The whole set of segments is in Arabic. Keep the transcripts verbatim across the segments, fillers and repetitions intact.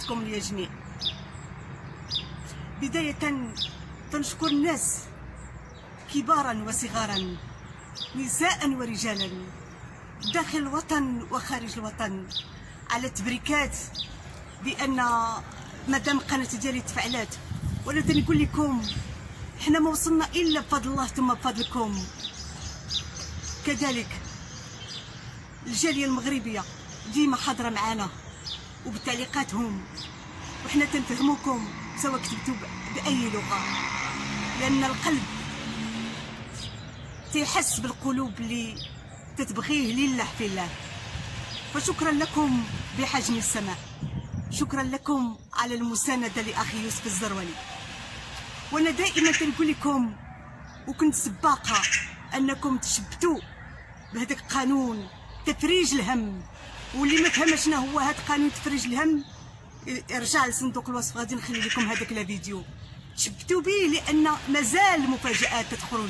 تحياتكم للجميع. بداية تنشكر الناس كبارا وصغارا، نساء ورجالا، داخل الوطن وخارج الوطن، على التبريكات بان مادام القناه ديالي تفعلات. وانا تنقول لكم حنا ما وصلنا الا بفضل الله ثم بفضلكم. كذلك الجاليه المغربيه ديما حاضره معنا وبتعليقاتهم، وحنا تنفهموكم سواء كتبتوا باي لغه، لان القلب تيحس بالقلوب اللي تتبغيه لله في الله. فشكرا لكم بحجم السماء، شكرا لكم على المسانده لاخي يوسف الزرولي. وانا دائما تنقول لكم وكنت سباقه انكم تشبتوا بهذاك قانون تفريج الهم، واللي ما فهمش شنو هو هذا قانون تفريج الهم ارجع لصندوق الوصف، غادي نخلي لكم هذاك لا فيديو. تشبتوا به لان مازال مفاجآت تتخرج،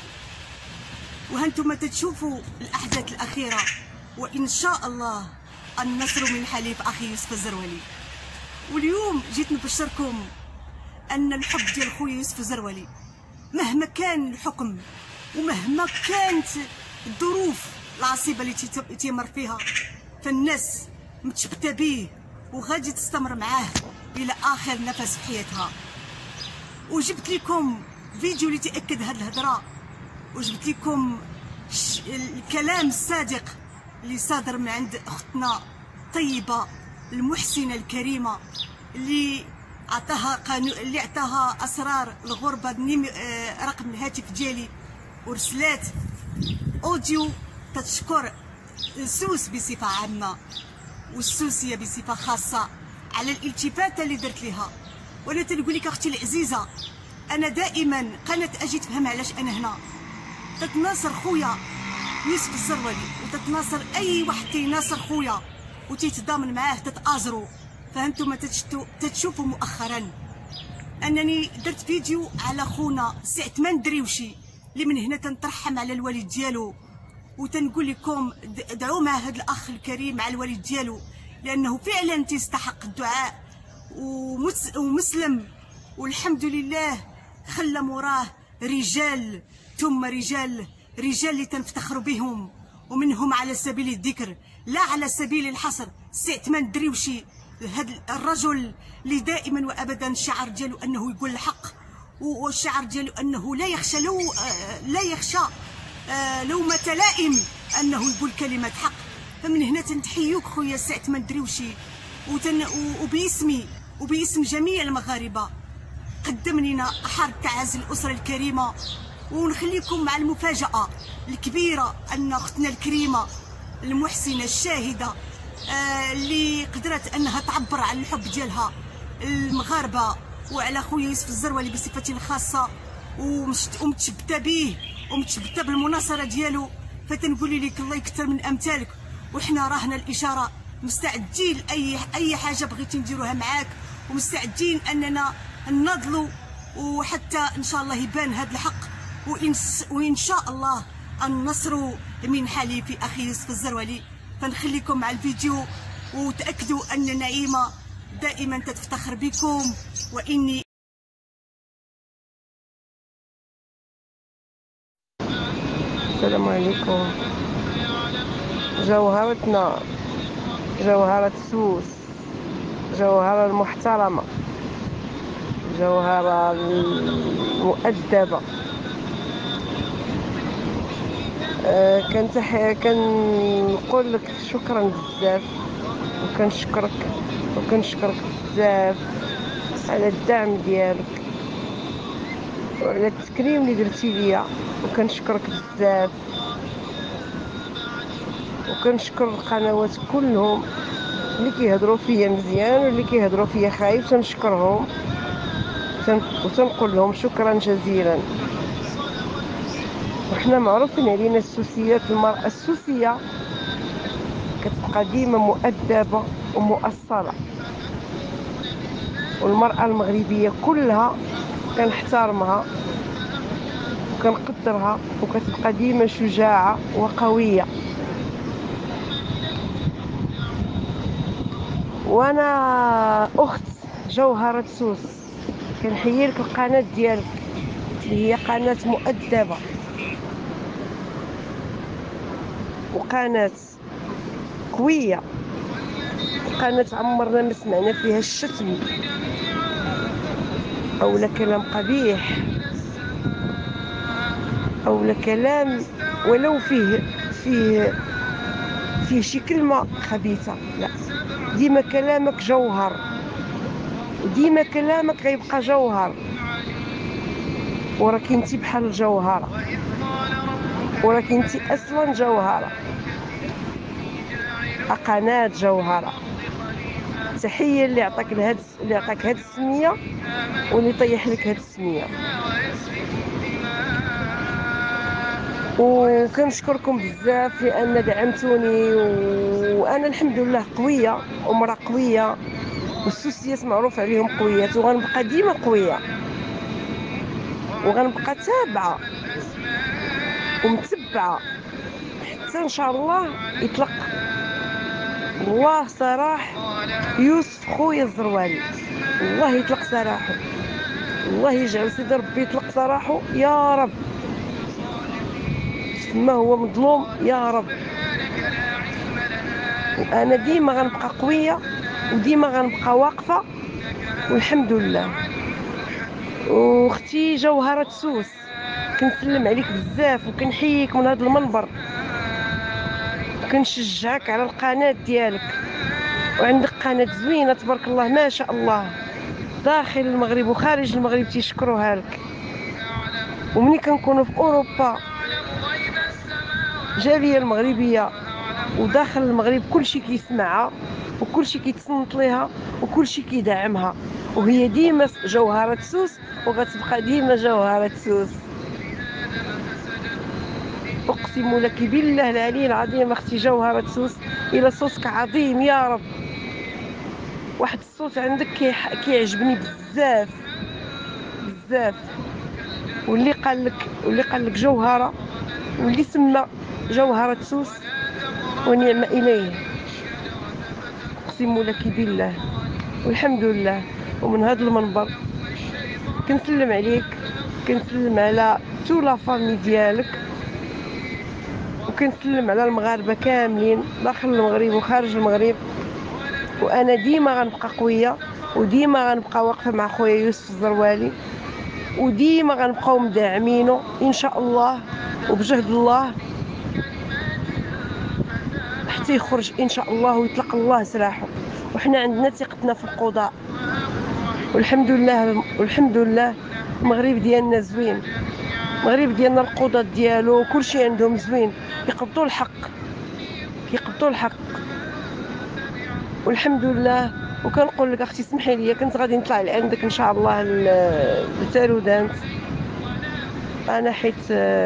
وهانتم تتشوفوا الاحداث الاخيره، وان شاء الله النصر من حليف اخي يوسف الزرولي. واليوم جيت نبشركم ان الحب ديال خويا يوسف الزرولي مهما كان الحكم ومهما كانت الظروف العصيبه اللي تيمر فيها، فالناس متشبته به وغادي تستمر معاه الى اخر نفس في حياتها. وجبت لكم فيديو اللي تاكد هذه الهضره، وجبت لكم الكلام الصادق اللي صادر من عند اختنا طيبه المحسنه الكريمه، اللي عطاها قانون، اللي عطاها اسرار الغربه آه رقم الهاتف ديالي، ورسلات اوديو تتشكر السوس بصفه عامه والسوسيه بصفه خاصه على الالتفاته اللي درت لها. وانا تنقول لك اختي العزيزه، انا دائما قناه اجي تفهم علاش انا هنا، تتناصر خويا يوسف الزرولي وتتناصر اي واحد تيناصر خويا وتيتضامن معاه تتآزروا. فهمتم تتشوفوا مؤخرا انني درت فيديو على خونا سي عثمان دريوشي، اللي من هنا تنترحم على الوالد ديالو وتنقول لكم دعوا مع هذا الاخ الكريم مع الوالد ديالو، لانه فعلا تيستحق الدعاء ومسلم، والحمد لله خلى موراه رجال ثم رجال، رجال اللي تنفتخروا بهم، ومنهم على سبيل الذكر لا على سبيل الحصر سي عثمان الدريوشي، هذا الرجل اللي دائما وابدا الشعار ديالو انه يقول الحق، والشعار ديالو انه لا يخشى لو لا يخشى لومة لائم انه يقول كلمه حق. فمن هنا تنتحيوك خويا سي عثمان الدريوشي، وباسمي وباسم جميع المغاربه قدم لنا احر التعازي الاسره الكريمه. ونخليكم مع المفاجاه الكبيره ان اختنا الكريمه المحسنه الشاهده آه اللي قدرت انها تعبر عن الحب ديالها المغاربه وعلى خويا يوسف الزرولي بصفه خاصه، ومتشبته به ومتشبته بالمناصره ديالو. فتنقولي لك الله يكثر من امثالك، وحنا راهنا الاشاره مستعدين لاي اي حاجه بغيتي نديروها معاك، ومستعدين اننا نناضلوا، وحتى ان شاء الله يبان هذا الحق، وإن, وإن شاء الله النصر من حليف أخي يوسف الزرولي. فنخليكم مع الفيديو، وتأكدوا أن نعيمة دائما تتفتخر بكم. وإني السلام عليكم. جوهرتنا، جوهرة السوس، جوهرة المحترمة، جوهرة المؤدبة. أه كنتح كنقول لك شكرا بزاف، وكنشكرك وكنشكرك بزاف على الدعم ديالك وعلى التكريم اللي درتي ليا، وكنشكرك بزاف. وكنشكر القنوات كلهم اللي كيهضروا فيا مزيان واللي كيهضروا فيا خايب، تنشكرهم وتنقول لهم شكرا جزيلا. وحنا معروفين علينا السوسيات، المرأة السوسية كتبقى ديما مؤدبة ومؤصلة، والمرأة المغربية كلها كنحترمها وكنقدرها، وكتبقى ديما شجاعة وقوية. وانا اخت جوهرة سوس كنحيي لك القناه ديالك اللي هي قناه مؤدبه وقناه قويه وقناه عمرنا ما سمعنا فيها الشتم او لا كلام قبيح او لا كلام ولو فيه فيه فيه شي كلمه خبيثه. لا، ديما كلامك جوهر وديما كلامك غيبقى جوهر، وراك انتي بحال الجوهره، وراك انتي اصلا جوهره، قناه جوهره. تحيه اللي عطاك لهاد اللي عطاك هاد السميه واللي طيح لك هاد السميه. وكنشكركم بزاف لان دعمتوني، وانا الحمد لله قويه ومراه قويه، والسوسيات معروف عليهم قويات، وغنبقى ديما قويه، وغنبقى تابعه ومتبعه حتى ان شاء الله يطلق الله سراح يوسف خويا الزروالي. الله يطلق سراحه، الله يجعل سيدي ربي يطلق سراحه يا رب، ما هو مظلوم يا رب. وانا ديما غنبقى قويه وديما غنبقى واقفه والحمد لله. واختي جوهرة سوس كنسلم عليك بزاف وكنحييك من هذا المنبر، وكنشجعك على القناه ديالك، وعندك قناه زوينه تبارك الله ما شاء الله، داخل المغرب وخارج المغرب تيشكروها لك. ومني كنكونوا في اوروبا جاليه المغربيه وداخل المغرب كلشي كيسمعها وكلشي كيتصنت ليها وكلشي كيدعمها، وهي ديما جوهرة سوس وغتبقى ديما جوهرة سوس. اقسم لك بالله العلي العظيم اختي جوهرة سوس الى صوتك عظيم يا رب. واحد الصوت عندك كيعجبني بزاف بزاف، واللي قال لك واللي قال لك جوهره واللي سمى جوهرة سوس ونعم اليه، اقسم لك بالله والحمد لله. ومن هذا المنبر كنسلم عليك، كنسلم على تو لا فامي ديالك، وكنسلم على المغاربه كاملين داخل المغرب وخارج المغرب. وانا ديما غنبقى قويه وديما غنبقى واقفه مع خويا يوسف الزروالي، وديما غنبقاو مداعمينه ان شاء الله وبجهد الله حتى يخرج ان شاء الله ويطلق الله سراحه. وحنا عندنا ثقتنا في القضاء والحمد لله. والحمد لله المغرب ديالنا زوين، المغرب ديالنا القضاة ديالو كلشي عندهم زوين، يقبضوا الحق كيقبضوا الحق والحمد لله. وكنقول لك اختي سمحي لي كنت غادي نطلع لعندك ان شاء الله لتارودانت، انا حيت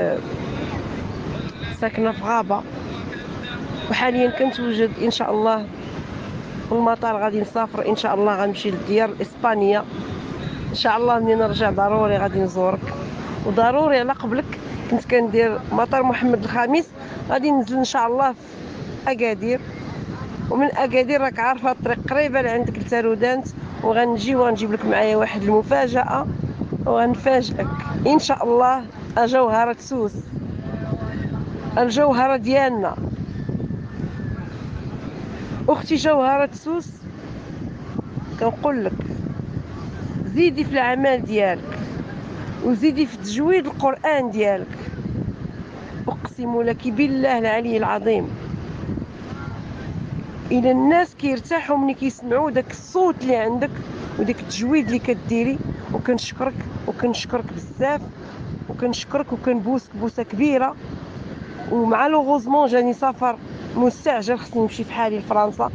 ساكنه في غابه وحاليا كنتوجد ان شاء الله في المطار، غادي نسافر ان شاء الله، غنمشي للديار الاسبانيه ان شاء الله. منين نرجع ضروري غادي نزورك، وضروري على قبلك كنت كندير مطار محمد الخامس، غادي ننزل ان شاء الله في اكادير، ومن اكادير راك عارفه الطريق قريبه لعندك لتارودانت، وغنجي وغنجيب لك معايا واحد المفاجاه وغنفاجئك ان شاء الله. جوهرة سوس الجوهره ديالنا اختي جوهرة سوس، كنقول لك زيدي في العمل ديالك وزيدي في تجويد القرآن ديالك، اقسم لك بالله العلي العظيم الى الناس كيرتاحوا ملي كيسمعوا داك الصوت اللي عندك وداك التجويد اللي كديري. وكنشكرك وكنشكرك بزاف وكنشكرك وكنبوسك بوسه كبيره. ومع لوغوزمون جاني سفر مستعجل، خصني نمشي في حالي لفرنسا،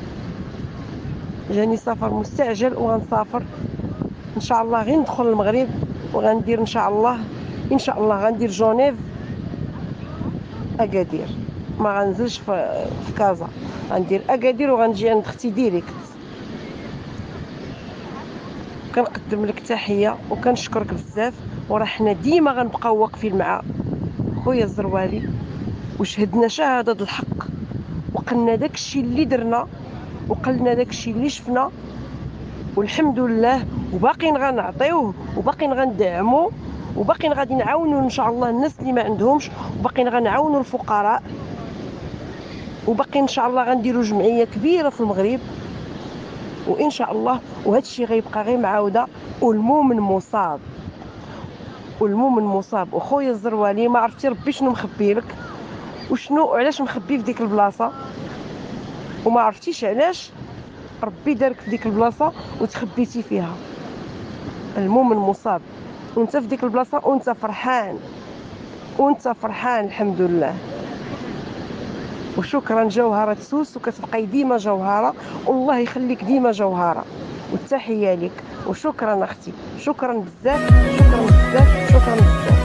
جاني سفر مستعجل وغنسافر ان شاء الله. غير ندخل المغرب وغندير ان شاء الله ان شاء الله غندير جونيف اكادير، ما غنزلش في, في كازا، غندير اكادير وغنجي عند اختي ديريكت. كنقدم لك تحيه وكنشكرك بزاف، وراه حنا ديما غنبقاو واقفين مع خويا الزروالي وشهدنا شهاده الحق وقلنا داكشي اللي درنا وقلنا داكشي اللي شفنا، والحمد لله، وباقيين غنعطيوه، وباقيين غندعمو، وباقيين غادي نعاونوا ان شاء الله الناس اللي ما عندهمش، وباقيين غنعاونوا الفقراء، وباقي ان شاء الله غنديروا جمعيه كبيره في المغرب، وان شاء الله وهذا الشيء غيبقى غير معاوده. والمؤمن مصاب، والمؤمن مصاب. وخويا الزروالي ما عرفتي ربي شنو مخبي لك، وشنو علاش مخبي في ديك البلاصه، وما عرفتيش علاش ربي دارك في ديك البلاصه وتخبيتي فيها. المؤمن مصاب، وانت في ديك البلاصه وانت فرحان، وانت فرحان الحمد لله. وشكرا جوهرة سوس، وكتبقاي ديما جوهرة، والله يخليك ديما جوهرة، والتحية لك. وشكرا اختي، شكرا بزاف، شكرا بزاف، شكرا بزاف.